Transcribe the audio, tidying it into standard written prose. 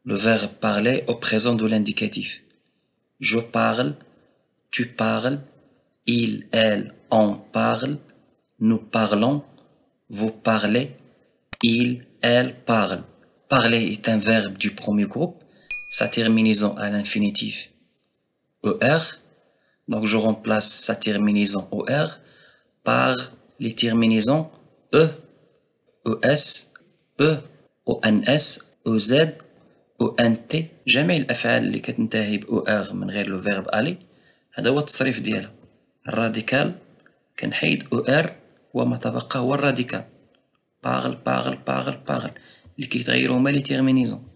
le verbe parler au présent de l'indicatif. Je parle, tu parles, il, elle, on parle, nous parlons, vous parlez, il, elle parle. Parler est un verbe du premier groupe, sa terminaison à l'infinitif ER. Donc je remplace sa terminaison ER par les terminaisons E, ES, E, ONS, EZ, ONT. جميع الأفعال اللي كتنتهي ب ER من غير لو فيرب aller هذا هو التصريف ديالها. الراديكال كنحيد ER وما تبقى هو الراديكال. باغل باغل باغل باغل اللي كيتغيرو هما لي تيرمينيزون.